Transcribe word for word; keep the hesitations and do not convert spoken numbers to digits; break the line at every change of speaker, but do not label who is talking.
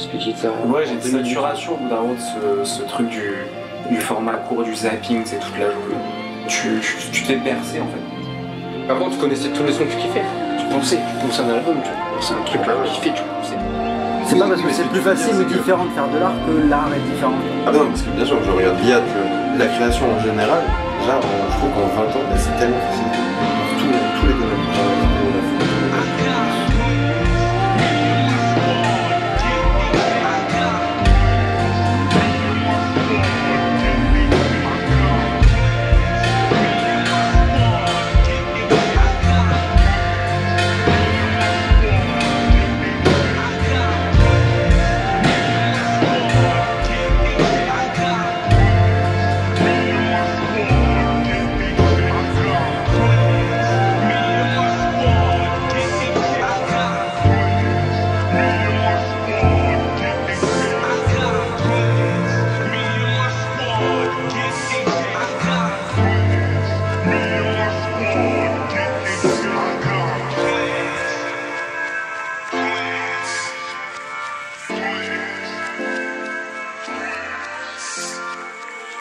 ce que tu disais.
Ouais, j'ai une saturation au bout d'un moment de ce, ce truc du, du format court, du zapping, c'est toute la journée. Tu tu t'es bercé en fait.
Avant, tu connaissais tous les sons que tu kiffais. Tu pensais, tu pensais à un album, tu vois. C'est un truc là, tu kiffais, tu pensais.
C'est pas parce que c'est plus facile ou différent de faire de l'art que l'art est différent.
Ah non, parce que bien sûr, je regarde l'I A, la création en général, déjà, on, je trouve qu'en vingt ans, c'est tellement facile. Dans tous, tous les domaines.